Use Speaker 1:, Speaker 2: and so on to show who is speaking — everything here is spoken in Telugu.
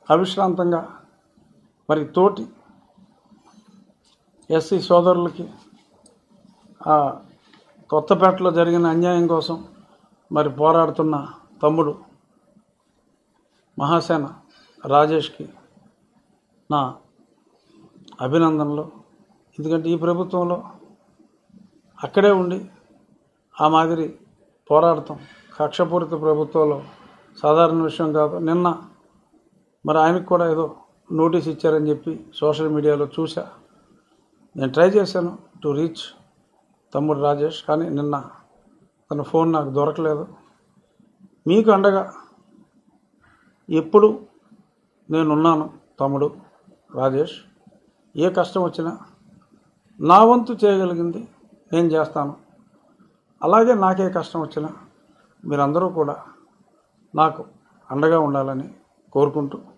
Speaker 1: అవిశ్రాంతంగా మరి తోటి ఎస్సీ సోదరులకి ఆ కొత్తపేటలో జరిగిన అన్యాయం కోసం మరి పోరాడుతున్న తమ్ముడు మహాసేన రాజేష్కి నా అభినందనలు. ఎందుకంటే ఈ ప్రభుత్వంలో అక్కడే ఉండి ఆ మాదిరి పోరాడతాం కక్షపూరిత ప్రభుత్వంలో సాధారణ విషయం కాదు. నిన్న మరి ఆయనకు కూడా ఏదో నోటీస్ ఇచ్చారని చెప్పి సోషల్ మీడియాలో చూసా. నేను ట్రై చేశాను టు రీచ్ తమ్ముడు రాజేష్, కానీ నిన్న తన ఫోన్ నాకు దొరకలేదు. మీకు అండగా ఎప్పుడు నేనున్నాను తమ్ముడు రాజేష్. ఏ కష్టం వచ్చినా నా వంతు చేయగలిగింది నేను చేస్తాను. అలాగే నాకే కష్టం వచ్చినా మీరందరూ కూడా నాకు అండగా ఉండాలని కోరుకుంటూ